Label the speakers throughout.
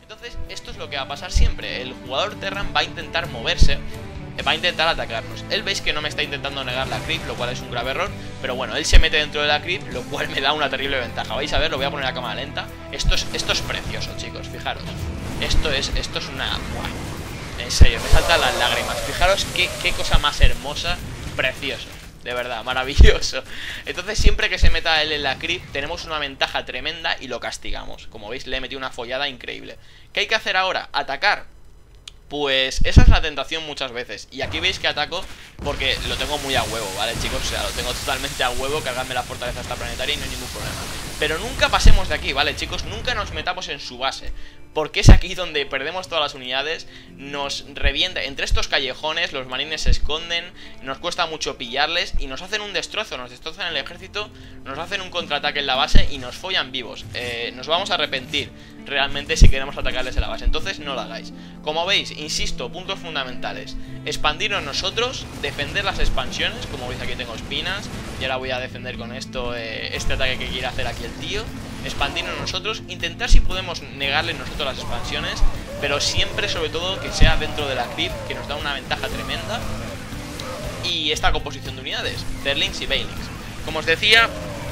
Speaker 1: Entonces esto es lo que va a pasar siempre. El jugador Terran va a intentar moverse, va a intentar atacarnos. Él veis que no me está intentando negar la creep, lo cual es un grave error. Pero bueno, él se mete dentro de la creep, lo cual me da una terrible ventaja. Vais a ver, lo voy a poner a cámara lenta. Esto es precioso, chicos, fijaros. Esto es una... ¡buah! En serio, me saltan las lágrimas. Fijaros qué cosa más hermosa. Precioso, de verdad, maravilloso. Entonces siempre que se meta él en la creep tenemos una ventaja tremenda y lo castigamos. Como veis, le he metido una follada increíble. ¿Qué hay que hacer ahora? ¿Atacar? Pues esa es la tentación muchas veces. Y aquí veis que ataco porque lo tengo muy a huevo, ¿vale, chicos? O sea, lo tengo totalmente a huevo, cargarme la fortaleza hasta planetaria y no hay ningún problema. Pero nunca pasemos de aquí, ¿vale, chicos? Nunca nos metamos en su base, porque es aquí donde perdemos todas las unidades. Nos revienta, entre estos callejones los marines se esconden, nos cuesta mucho pillarles y nos hacen un destrozo, nos destrozan el ejército, nos hacen un contraataque en la base y nos follan vivos. Nos vamos a arrepentir realmente si queremos atacarles en la base, entonces no lo hagáis. Como veis, insisto, puntos fundamentales: expandirnos nosotros, defender las expansiones. Como veis, aquí tengo espinas y ahora voy a defender con esto este ataque que quiere hacer aquí el tío. Expandirnos nosotros, intentar si podemos negarle nosotros las expansiones, pero siempre, sobre todo, que sea dentro de la creep, que nos da una ventaja tremenda. Y esta composición de unidades, Zerlings y Banelings. Como os decía,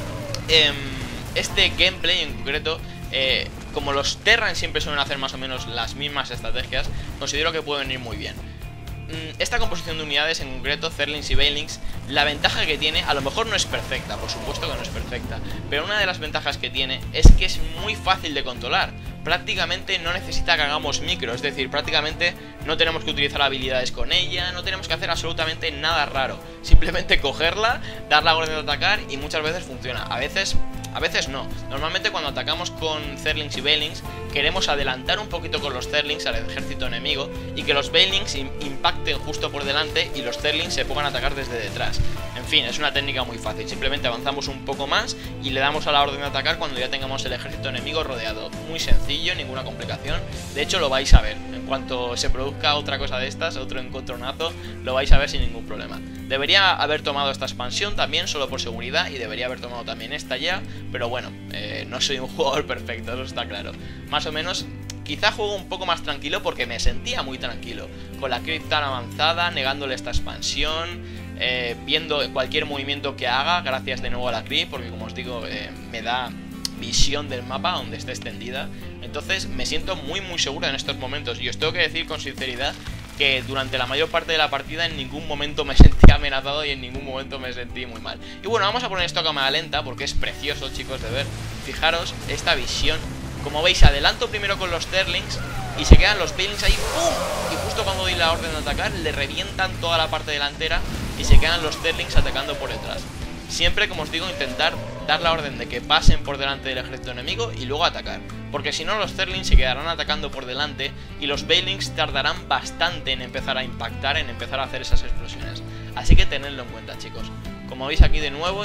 Speaker 1: este gameplay en concreto, como los Terran siempre suelen hacer más o menos las mismas estrategias, considero que puede venir muy bien. Esta composición de unidades, en concreto Zerlings y Banelings, la ventaja que tiene, a lo mejor no es perfecta, por supuesto que no es perfecta, pero una de las ventajas que tiene es que es muy fácil de controlar. Prácticamente no necesita que hagamos micro, es decir, prácticamente no tenemos que utilizar habilidades con ella, no tenemos que hacer absolutamente nada raro. Simplemente cogerla, dar la orden de atacar y muchas veces funciona. A veces no. Normalmente cuando atacamos con Zerlings y Banelings queremos adelantar un poquito con los Zerlings al ejército enemigo y que los Banelings impacten justo por delante y los Zerlings se pongan a atacar desde detrás. En fin, es una técnica muy fácil. Simplemente avanzamos un poco más y le damos a la orden de atacar cuando ya tengamos el ejército enemigo rodeado. Muy sencillo, ninguna complicación. De hecho, lo vais a ver. En cuanto se produzca otra cosa de estas, otro encontronazo, lo vais a ver sin ningún problema. Debería haber tomado esta expansión también, solo por seguridad, y debería haber tomado también esta ya. Pero bueno, no soy un jugador perfecto, eso está claro. Más o menos, quizá juego un poco más tranquilo porque me sentía muy tranquilo con la creep tan avanzada, negándole esta expansión, viendo cualquier movimiento que haga, gracias de nuevo a la creep, porque como os digo, me da visión del mapa donde esté extendida. Entonces me siento muy seguro en estos momentos. Y os tengo que decir con sinceridad que durante la mayor parte de la partida en ningún momento me sentí amenazado y en ningún momento me sentí muy mal. Y bueno, vamos a poner esto a cámara lenta porque es precioso, chicos, de ver. Fijaros esta visión. Como veis, adelanto primero con los Zerlings y se quedan los Banelings ahí, ¡pum! Y justo cuando doy la orden de atacar, le revientan toda la parte delantera y se quedan los Zerlings atacando por detrás. Siempre, como os digo, intentar dar la orden de que pasen por delante del ejército enemigo y luego atacar, porque si no los Zerlings se quedarán atacando por delante y los Banelings tardarán bastante en empezar a impactar, en empezar a hacer esas explosiones. Así que tenedlo en cuenta, chicos. Como veis aquí de nuevo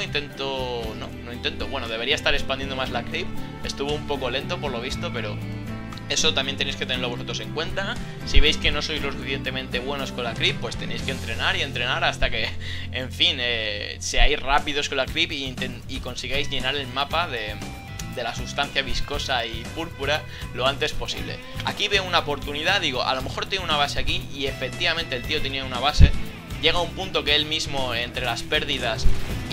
Speaker 1: bueno, debería estar expandiendo más la creep. Estuvo un poco lento por lo visto, pero eso también tenéis que tenerlo vosotros en cuenta. Si veis que no sois lo suficientemente buenos con la creep, pues tenéis que entrenar y entrenar hasta que, en fin, seáis rápidos con la creep y consigáis llenar el mapa de la sustancia viscosa y púrpura lo antes posible. Aquí veo una oportunidad, digo, a lo mejor tiene una base aquí, y efectivamente el tío tenía una base. Llega a un punto que él mismo, entre las pérdidas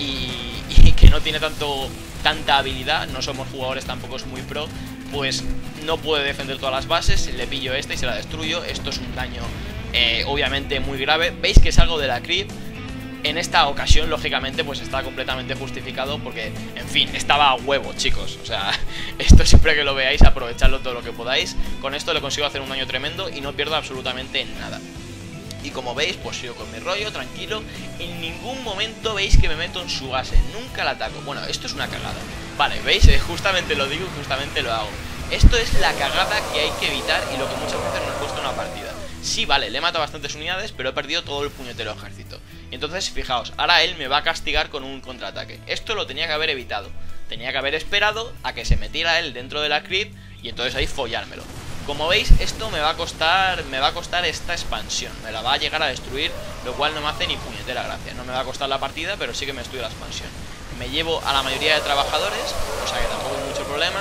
Speaker 1: y que no tiene tanta habilidad, no somos jugadores tampoco es muy pro, pues no puede defender todas las bases. Le pillo esta y se la destruyo. Esto es un daño obviamente muy grave. Veis que salgo de la creep. En esta ocasión, lógicamente, pues está completamente justificado porque, en fin, estaba a huevo, chicos. O sea, esto siempre que lo veáis, aprovechadlo todo lo que podáis. Con esto le consigo hacer un daño tremendo y no pierdo absolutamente nada. Y como veis, pues sigo con mi rollo, tranquilo. En ningún momento veis que me meto en su base. Nunca la ataco. Bueno, esto es una cagada. Vale, ¿veis? Justamente lo digo y justamente lo hago. Esto es la cagada que hay que evitar y lo que muchas veces nos cuesta una partida. Sí, vale, le he matado bastantes unidades, pero he perdido todo el puñetero ejército. Y entonces, fijaos, ahora él me va a castigar con un contraataque. Esto lo tenía que haber evitado. Tenía que haber esperado a que se metiera él dentro de la creep y entonces ahí follármelo. Como veis, esto me va a costar esta expansión. Me la va a llegar a destruir, lo cual no me hace ni puñetera gracia. No me va a costar la partida, pero sí que me destruye la expansión. Me llevo a la mayoría de trabajadores, o sea que tampoco hay mucho problema.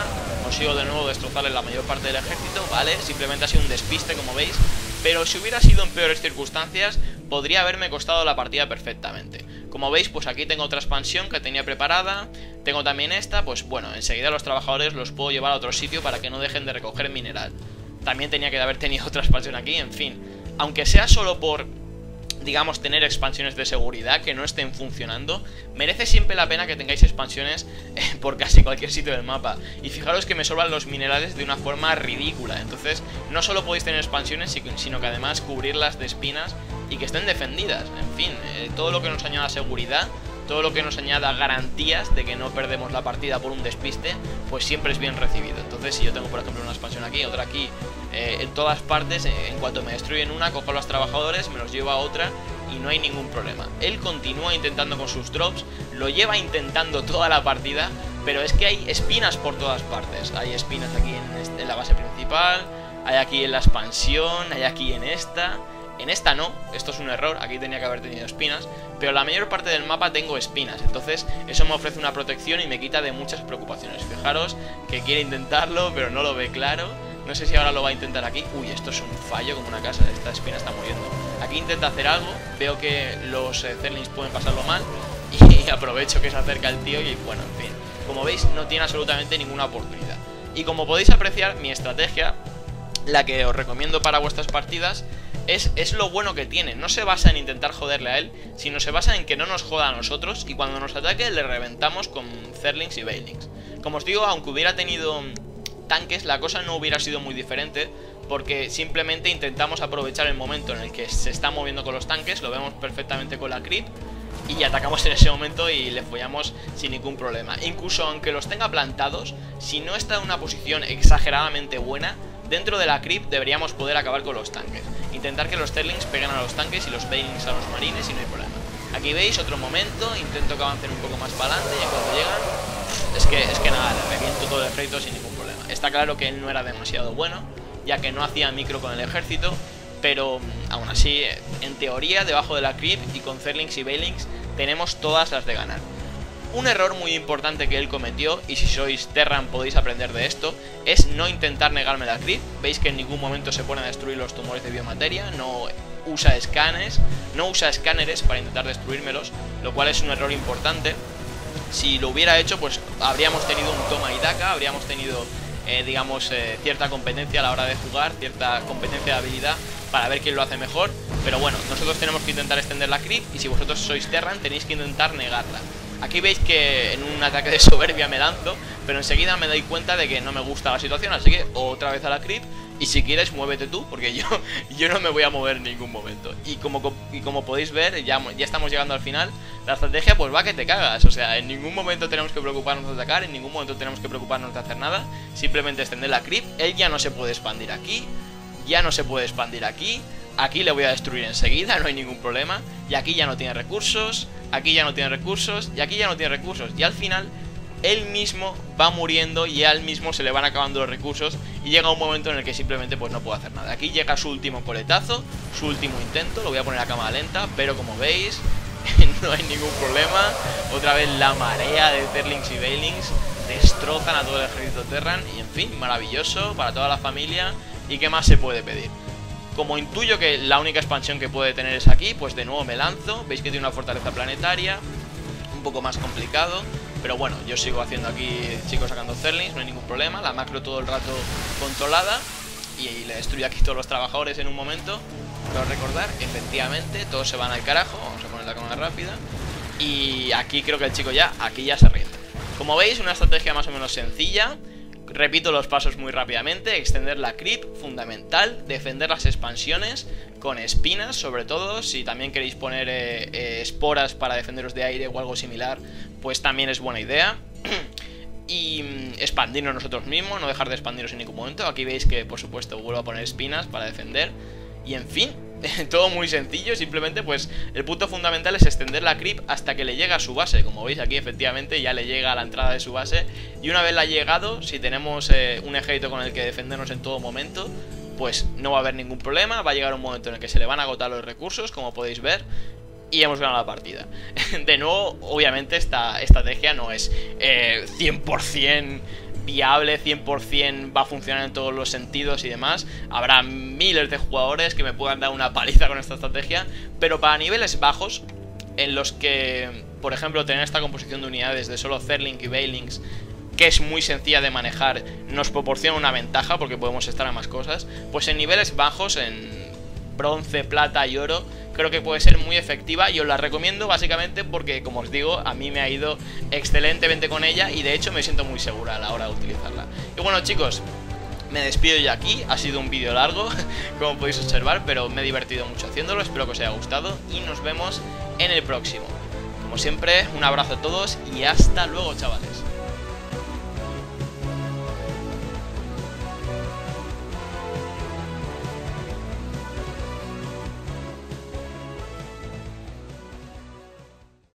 Speaker 1: consigo de nuevo destrozarle la mayor parte del ejército, ¿vale? Simplemente ha sido un despiste, como veis. Pero si hubiera sido en peores circunstancias, podría haberme costado la partida perfectamente. Como veis, pues aquí tengo otra expansión que tenía preparada. Tengo también esta, pues bueno, enseguida los trabajadores los puedo llevar a otro sitio para que no dejen de recoger mineral. También tenía que haber tenido otra expansión aquí, en fin. Aunque sea solo por, digamos, tener expansiones de seguridad que no estén funcionando, merece siempre la pena que tengáis expansiones por casi cualquier sitio del mapa. Y fijaros que me sobran los minerales de una forma ridícula. Entonces, no solo podéis tener expansiones, sino que además cubrirlas de espinas y que estén defendidas. En fin, todo lo que nos añada seguridad, todo lo que nos añada garantías de que no perdemos la partida por un despiste, pues siempre es bien recibido. Entonces, si yo tengo, por ejemplo, una expansión aquí, otra aquí, en todas partes, en cuanto me destruyen una, cojo a los trabajadores, me los llevo a otra y no hay ningún problema. Él continúa intentando con sus drops, lo lleva intentando toda la partida, pero es que hay espinas por todas partes. Hay espinas aquí en la base principal, hay aquí en la expansión, hay aquí en esta... En esta no, esto es un error, aquí tenía que haber tenido espinas, pero la mayor parte del mapa tengo espinas, entonces eso me ofrece una protección y me quita de muchas preocupaciones. Fijaros que quiere intentarlo, pero no lo ve claro. No sé si ahora lo va a intentar aquí. Uy, esto es un fallo como una casa, esta espina está muriendo. Aquí intenta hacer algo, veo que los Zerlings pueden pasarlo mal y aprovecho que se acerca el tío y bueno, en fin. Como veis, no tiene absolutamente ninguna oportunidad. Y como podéis apreciar, mi estrategia, la que os recomiendo para vuestras partidas, es lo bueno que tiene. No se basa en intentar joderle a él, sino se basa en que no nos joda a nosotros y cuando nos ataque le reventamos con Zerlings y Banelings. Como os digo, aunque hubiera tenido tanques, la cosa no hubiera sido muy diferente, porque simplemente intentamos aprovechar el momento en el que se está moviendo con los tanques, lo vemos perfectamente con la creep, y atacamos en ese momento y le follamos sin ningún problema. Incluso aunque los tenga plantados, si no está en una posición exageradamente buena, dentro de la creep deberíamos poder acabar con los tanques. Intentar que los Zerlings peguen a los tanques y los Banelings a los marines y no hay problema. Aquí veis otro momento, intento que avancen un poco más para adelante y cuando llegan, es que nada, le reviento todo el ejército sin ningún problema. Está claro que él no era demasiado bueno, ya que no hacía micro con el ejército, pero aún así, en teoría, debajo de la creep y con Zerlings y Banelings tenemos todas las de ganar. Un error muy importante que él cometió, y si sois Terran podéis aprender de esto, es no intentar negarme la creep. Veis que en ningún momento se pone a destruir los tumores de biomateria, no usa escáneres para intentar destruírmelos, lo cual es un error importante. Si lo hubiera hecho, pues habríamos tenido un toma y daca, habríamos tenido, digamos, cierta competencia a la hora de jugar, cierta competencia de habilidad para ver quién lo hace mejor. Pero bueno, nosotros tenemos que intentar extender la creep y si vosotros sois Terran tenéis que intentar negarla. Aquí veis que en un ataque de soberbia me lanzo, pero enseguida me doy cuenta de que no me gusta la situación, así que otra vez a la creep. Y si quieres, muévete tú, porque yo no me voy a mover en ningún momento. Y como podéis ver, ya estamos llegando al final. La estrategia pues va que te cagas. O sea, en ningún momento tenemos que preocuparnos de atacar, en ningún momento tenemos que preocuparnos de hacer nada. Simplemente extender la creep. Él ya no se puede expandir aquí, ya no se puede expandir aquí. Aquí le voy a destruir enseguida, no hay ningún problema. Y aquí ya no tiene recursos, aquí ya no tiene recursos, y aquí ya no tiene recursos. Y al final, él mismo va muriendo y a él mismo se le van acabando los recursos. Y llega un momento en el que simplemente pues no puede hacer nada. Aquí llega su último coletazo, su último intento. Lo voy a poner a cámara lenta, pero como veis, no hay ningún problema. Otra vez la marea de Zerlings y Banelings destrozan a todo el ejército Terran. Y en fin, maravilloso para toda la familia. ¿Y qué más se puede pedir? Como intuyo que la única expansión que puede tener es aquí, pues de nuevo me lanzo. Veis que tiene una fortaleza planetaria, un poco más complicado, pero bueno, yo sigo haciendo aquí, chicos, sacando Zerlings, no hay ningún problema. La macro todo el rato controlada y le destruyo aquí todos los trabajadores en un momento. Pero recordar, efectivamente, todos se van al carajo. Vamos a poner la cámara rápida. Y aquí creo que el chico aquí ya se rinde. Como veis, una estrategia más o menos sencilla. Repito los pasos muy rápidamente. Extender la creep, fundamental. Defender las expansiones con espinas, sobre todo. Si también queréis poner esporas para defenderos de aire o algo similar, pues también es buena idea. Y expandirnos nosotros mismos, no dejar de expandirnos en ningún momento. Aquí veis que, por supuesto, vuelvo a poner espinas para defender. Y en fin, todo muy sencillo. Simplemente pues el punto fundamental es extender la creep hasta que le llega a su base. Como veis aquí efectivamente ya le llega a la entrada de su base. Y una vez la ha llegado, si tenemos un ejército con el que defendernos en todo momento, pues no va a haber ningún problema. Va a llegar un momento en el que se le van a agotar los recursos, como podéis ver, y hemos ganado la partida. De nuevo, obviamente esta estrategia no es 100% viable 100%, va a funcionar en todos los sentidos y demás. Habrá miles de jugadores que me puedan dar una paliza con esta estrategia, pero para niveles bajos, en los que, por ejemplo, tener esta composición de unidades de solo Zerling y Banelings, que es muy sencilla de manejar, nos proporciona una ventaja porque podemos estar a más cosas, pues en niveles bajos, en bronce, plata y oro, creo que puede ser muy efectiva y os la recomiendo básicamente porque, como os digo, a mí me ha ido excelentemente con ella y de hecho me siento muy segura a la hora de utilizarla. Y bueno, chicos, me despido ya aquí, ha sido un vídeo largo, como podéis observar, pero me he divertido mucho haciéndolo, espero que os haya gustado y nos vemos en el próximo. Como siempre, un abrazo a todos y hasta luego, chavales.